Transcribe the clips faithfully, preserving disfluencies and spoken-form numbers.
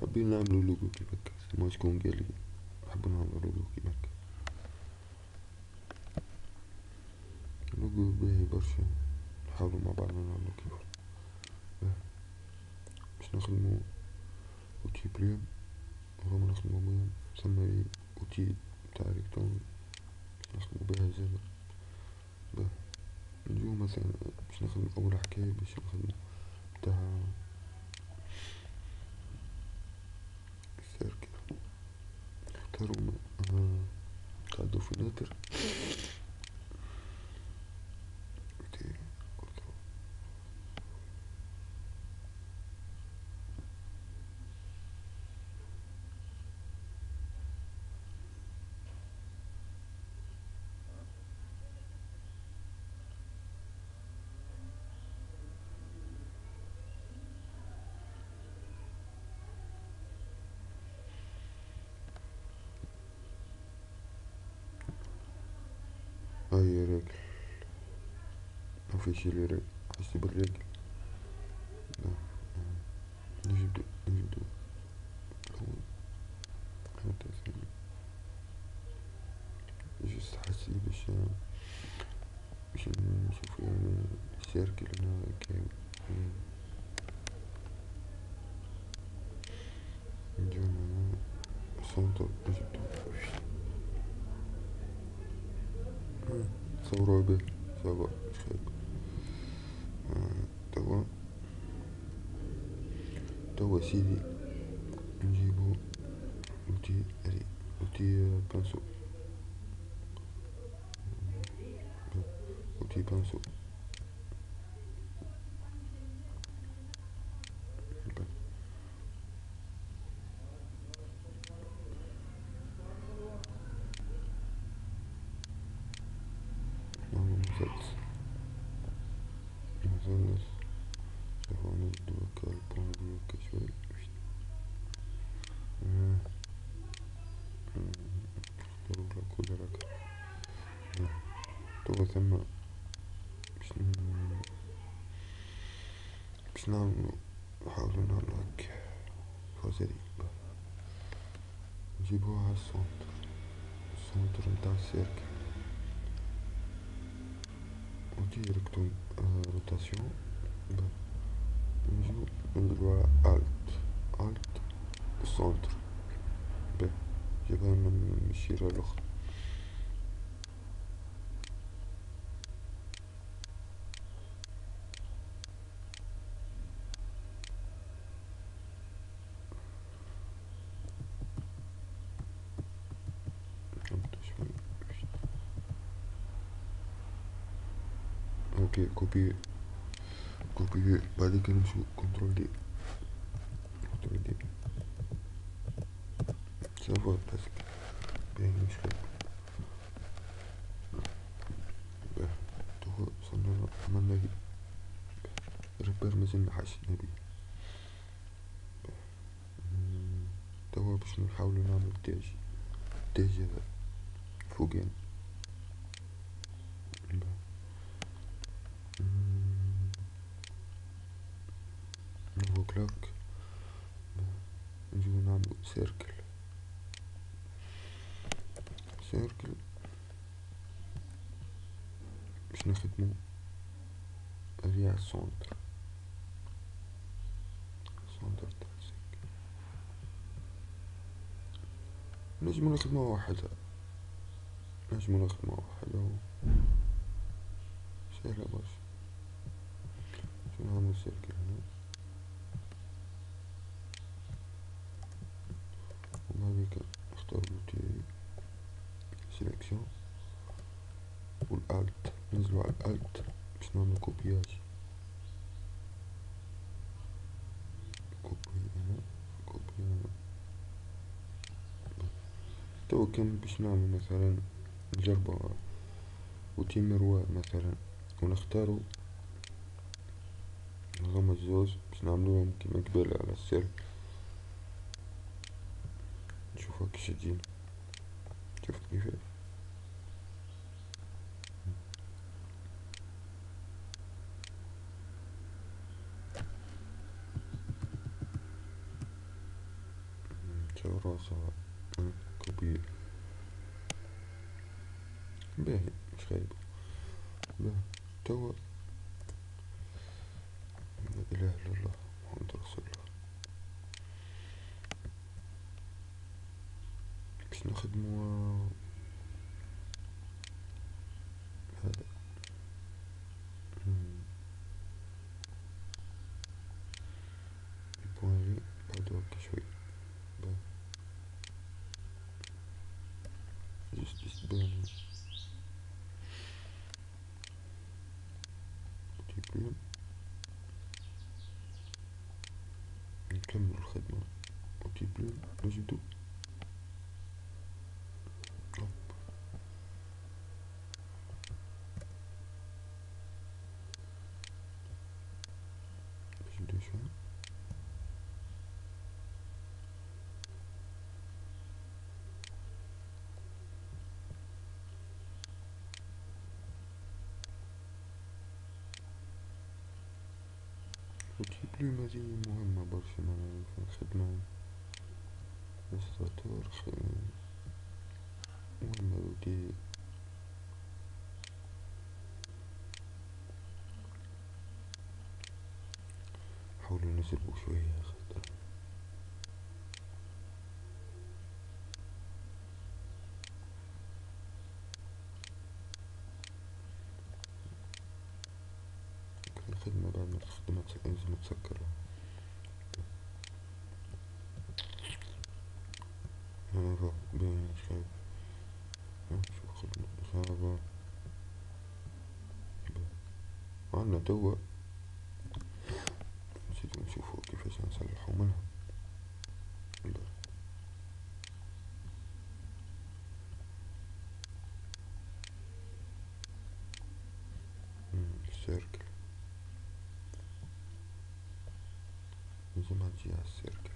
حابين نعملو لوجو كيما هكا، سما شكون قالي نحبو نعملو لوجو كيما هكا. لوجو باهي برشا، نحاولو مع بعضنا نعملو كيفو. باش نخدمو اوتي بريم، هما نخدمو بيهم ثما اوتي تاع ريكتون باش نخدمو بيها زادا. باه نجو مثلا باش نخدمو اول حكاية باش نخدمو تاع السيركل، نختارو تاع الدوفيناتر. هاي راجل، مفيش لي راجل، حسي بالراجل. نجبدو نجبدو الأول حتى ثاني جست حسي باش باش نشوفو يعني السيركل هنا كامل. نجيو هنا السنتر نجبدو صوروها بيه سوا مش خايب. توا توا سيدي نجيبو اوتي هادي اوتي بانسو، اوتي بانسو نعملو مثلث مثلث. توا نجبدو هكا البوان دي هكا شوي، نختارو كولر هكا. توا ثما باش باش نعملو نحاولو نعملو هكا فازاري. نجيبوها على السونتر، السونتر نتاع السيركل وديريكتو روتاسيون. نجيو نديرو على الت الت السونتر. باه جيبها من الشيرة الاخرى. اوكي كوبي كوبي بعديك نمشو كنترول دي كنترول دي سافا باسك باين مش خير. باه توا وصلنا عملنا هي ريبير مازلنا حاجتنا بيه. توا باش نحاولو نعملو تاج تاج هذا فوقين. نوفو كلاك. نجيو نعملو سيركل سيركل باش نخدمو ريع السونتر السونتر تاع السيركل. نجمو نخدمو وحدها نجمو نخدمو وحدها سهلة برشا. شو نعملو سيركل هنا وبعديك نختارو لوتي سيليكسيون والالت، ننزلو على الالت باش نعملو كوبياج. كوبي هنا كوبي هنا. توا كان باش نعمل مثلا نجربو اوتي مروا مثلا ونختارو هما الزوز باش نعملوهم كيما قبال على السيركل. نشوفو كيش تجينا. شفت كيفاش راسها كبير باهي مش خايب. باهي توا لا إله إلا الله محمد رسول الله باش نخدمو هذا البوانجي بعدو هكا شوي. باهي جست يستبان تيبليم نكمل الخدمة وتيبليم نجبدو باش ندير شوي وتيبليم هذي مهمة برشا معناها في الخدمة إليستراتور مهمة ودي حاولوا نسربوا شوية خاطر الخدمة بعد ما تخدمها لازم تسكرها. هذا باين شايف شوف خدمة هذا عنا توا نسيتو نشوفو كيفاش نصلحو منها. السيركل لازم تجي على السيركل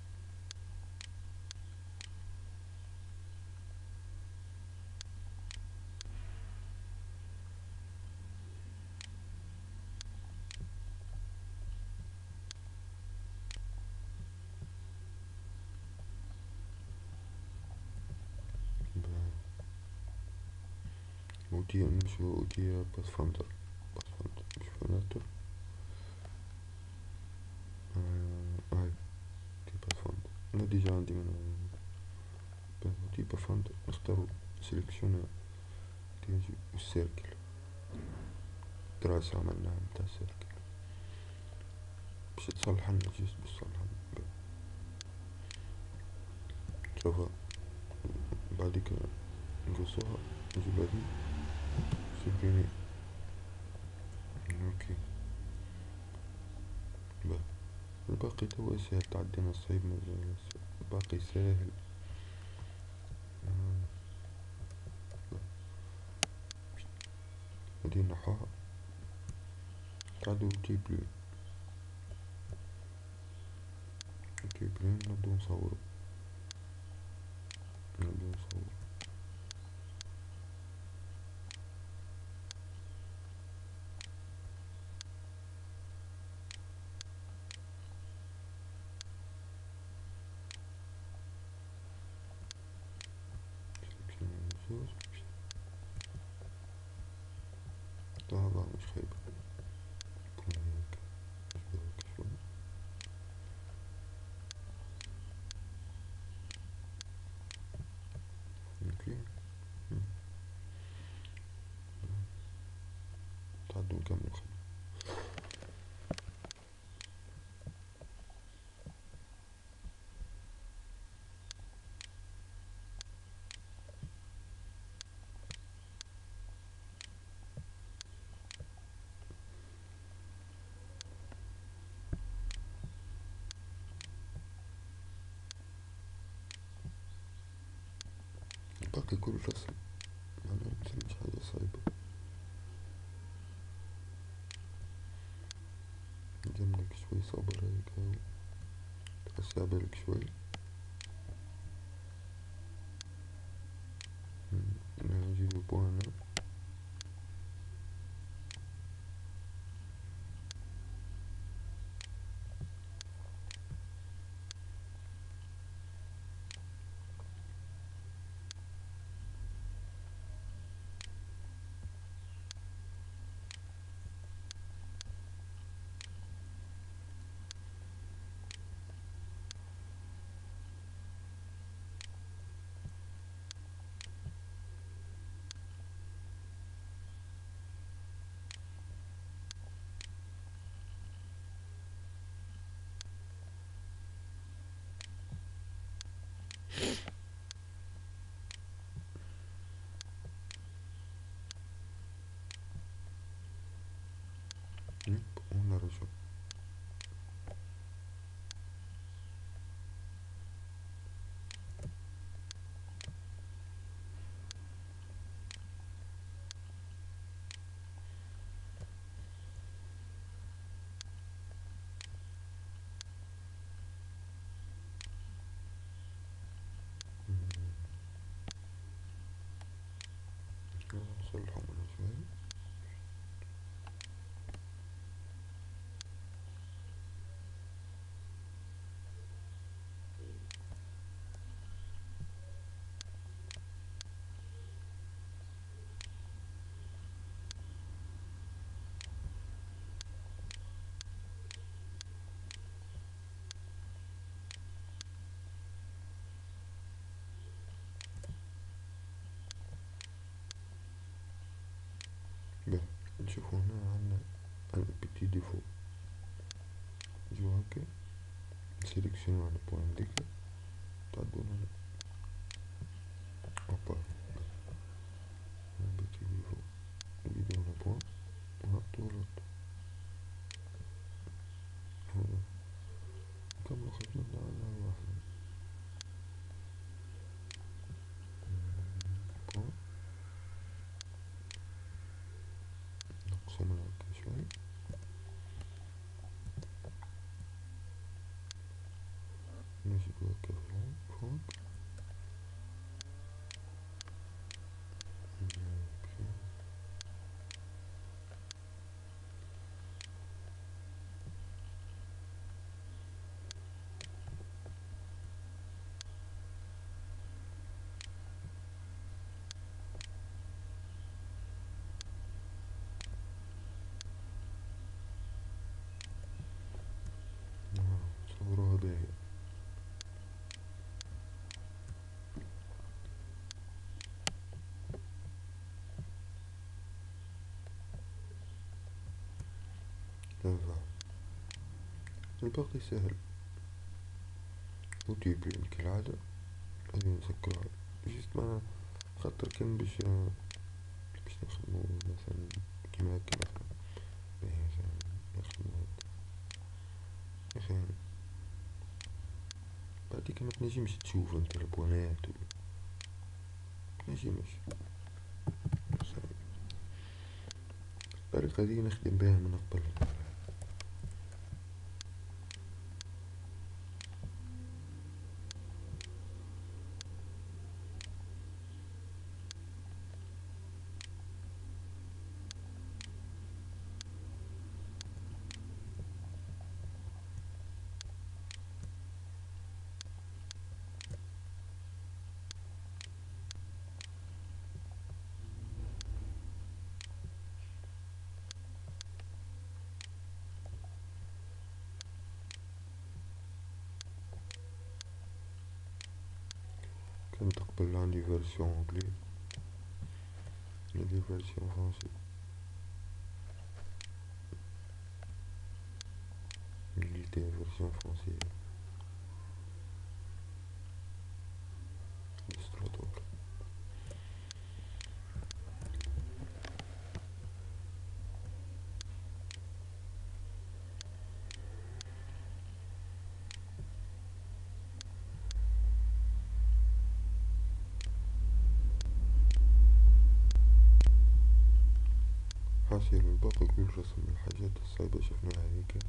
ودي نمشو ودي باثفاندر باثفاندر مش فناتر آه هاي دي باثفاندر انا ديجا عندي من دي باثفاندر نختارو سيليكسيون تيجي والسيركل دراسة عملناها متاع السيركل باش تصلح لنا جيست باش تصلح لنا شوفها بعديك نقصوها نجيب هادي سيبريمي اوكي. با الباقي توا ساهل تعدينا الصعيب مازال الباقي ساهل. هادي نحوها تعدو تيبلو تيبلو نبدو نصورو نبدو نصورو طبعا مش خايب اوكي تعدو نكمل الخدمة. الباقي كله رسم معناها مش حاجة صعيبة جنبك شوي صبر هيك تحسها بالك شوي نجيب بوانا Hop, on la reçoit. نصلحهم هنا شوية. باهي نشوفو هنا عندنا ان بيتي ديفو. نجيو هكا نسيليكسيونو على بوان ديكا تعدونا اوبا ان بيتي ديفو نزيدونا بوان ونحطو غلط. هذا نكملو خدمتنا على واحدة بوان نقصو من هكا شوي. نزيدو هكا فوق صوروها باهية. هذا الباقي سهل وتيبلين كالعادة. غادي نسكروها جيست مع خاطر كان باش باش نخدمو مثلا كيما هكا مثلا باهي مثلا نخدمو هكا ياخي بعديك متنجمش تشوف انت البوانات متنجمش. الطريقة دي نخدم بها من قبل. كنت قبل عندي فيرسيون انجلي عندي فيرسيون فرنسي نجيتها فيرسيون فرنسية إليستراتور. حاصل الباقي كل رسم الحاجات الصعيبة شفناها هذيك.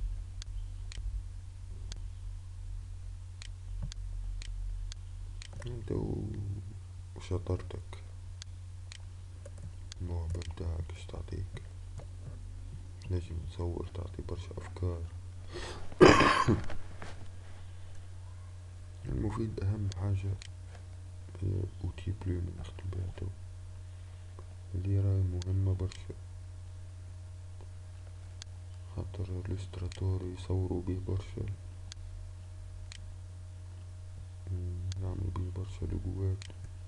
انت وشطارتك الموهبة بتاعك اش تعطيك نجم تصور تعطي برشا افكار. المفيد اهم حاجة هي اوتي بلوم نخدم بها تو اللي راهي مهمة برشا خاطر الإليستراتور يصوروا بيه برشا يعملوا بيه برشا لوجوات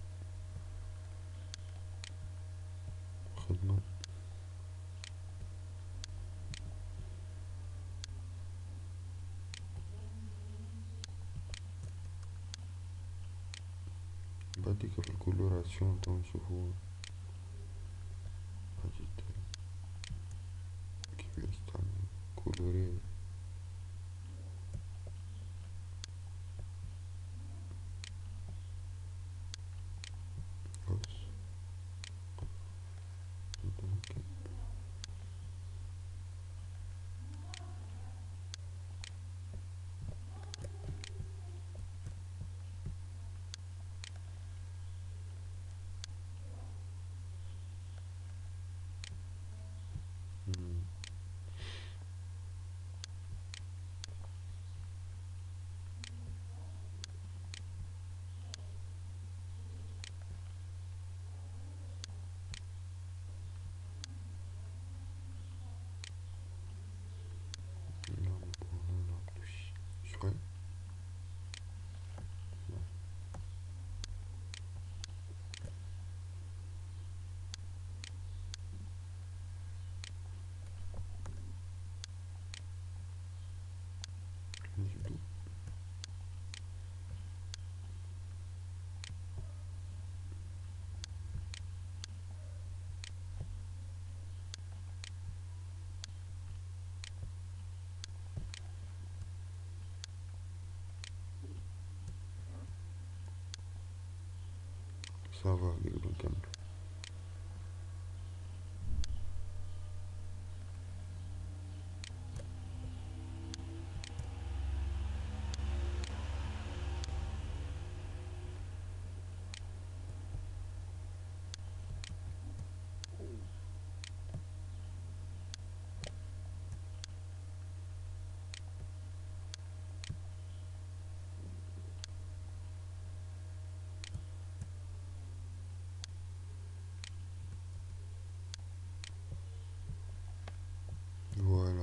خدمة. هاديك في الكولوراسيون تو نشوفو حاجة كيفاش تعمل كولوري. بص هكا. مم. نعمل هنا نعملو ش- شوي. نجبدو صافا قريب نكمل. فوالا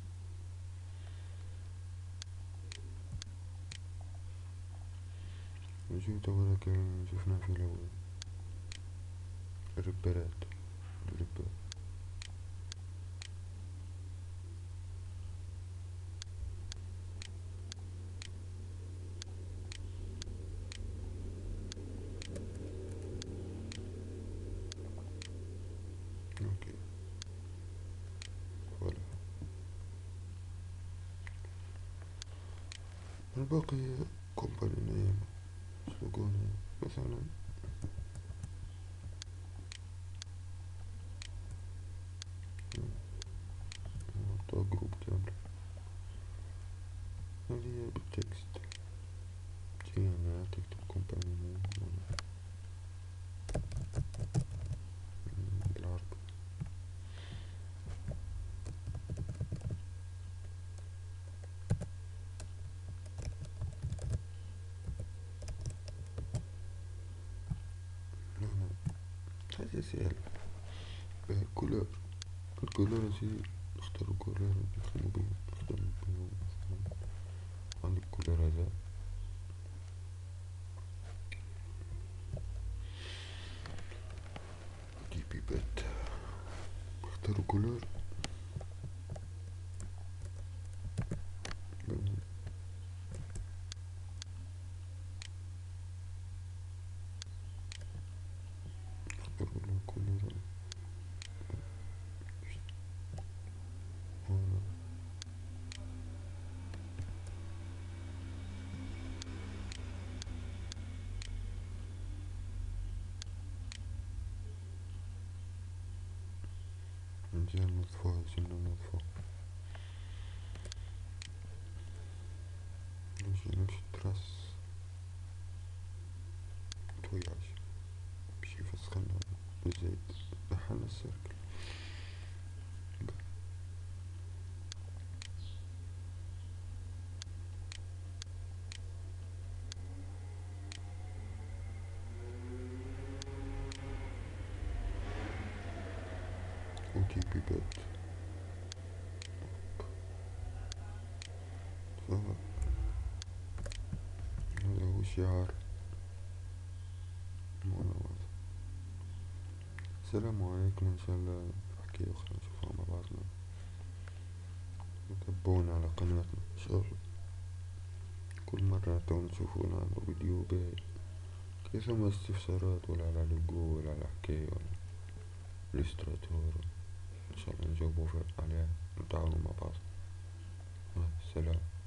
نجيو توا هاكا شفنا في الأول ربرات ربات. اوكي فوالا الباقي كومباني نيم سلوكوني مثلا. نحطو جروب كامل. هذه بالتكست تجي هنا تكتب كومباني نيم بالعربي. هنا حاجة سهلة. كولور الكولور هذي نختارو كولور نخدمو بيه نخدمو بيه مثلا. عندك كولور هذا دي بيبات نختارو كولور نختارو له كولور. هنا نجي نطفوها سنة نطفوها. نمشي نمشي تراس متوياش بشي فسخنا بالزيت دحنا السيركل. ودي بيبات هذا هو شعار منوض. السلام عليكم ان شاء الله حكاية اخرى نشوفها مع بعضنا. تابعونا على قناتنا ان شاء الله. كل مرة تو نشوفو نعملو فيديو باهي كي ثم استفسارات ولا على لوجو ولا على حكاية ولا إليستراتور، إن شاء الله نجاوبو عليها، نتعاونو مع بعض. سلام.